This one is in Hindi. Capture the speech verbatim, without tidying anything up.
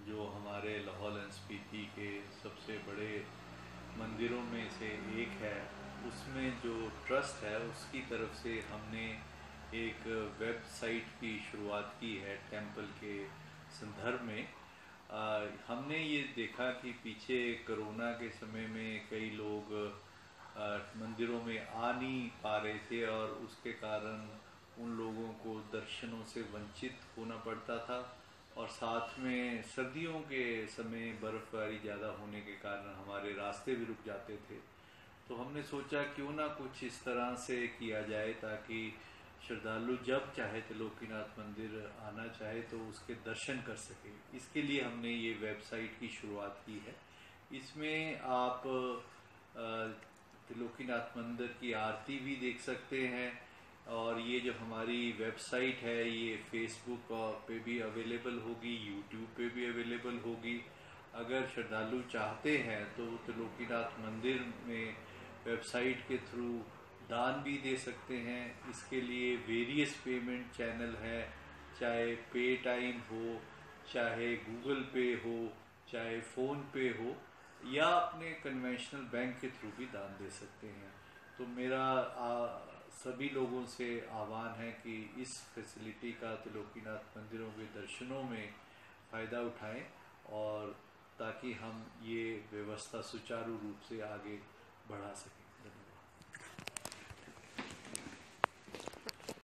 जो हमारे लाहौल एंड स्पीति के सबसे बड़े मंदिरों में से एक है, उसमें जो ट्रस्ट है उसकी तरफ से हमने एक वेबसाइट की शुरुआत की है टेंपल के संदर्भ में। आ, हमने ये देखा कि पीछे कोरोना के समय में कई लोग आ, मंदिरों में आ नहीं पा रहे थे और उसके कारण उन लोगों को दर्शनों से वंचित होना पड़ता था, और साथ में सर्दियों के समय बर्फबारी ज़्यादा होने के कारण हमारे रास्ते भी रुक जाते थे। तो हमने सोचा क्यों ना कुछ इस तरह से किया जाए ताकि श्रद्धालु जब चाहे त्रिलोकीनाथ मंदिर आना चाहे तो उसके दर्शन कर सके। इसके लिए हमने ये वेबसाइट की शुरुआत की है। इसमें आप त्रिलोकीनाथ मंदिर की आरती भी देख सकते हैं, और ये जो हमारी वेबसाइट है ये फेसबुक पे भी अवेलेबल होगी, यूट्यूब पे भी अवेलेबल होगी। अगर श्रद्धालु चाहते हैं तो त्रिलोकीनाथ मंदिर में वेबसाइट के थ्रू दान भी दे सकते हैं। इसके लिए वेरियस पेमेंट चैनल है, चाहे पे टाइम हो, चाहे गूगल पे हो, चाहे फ़ोन पे हो, या अपने कन्वेंशनल बैंक के थ्रू भी दान दे सकते हैं। तो मेरा आ, सभी लोगों से आह्वान है कि इस फैसिलिटी का त्रिलोकीनाथ मंदिरों के दर्शनों में फ़ायदा उठाएं, और ताकि हम ये व्यवस्था सुचारू रूप से आगे बढ़ा सकें।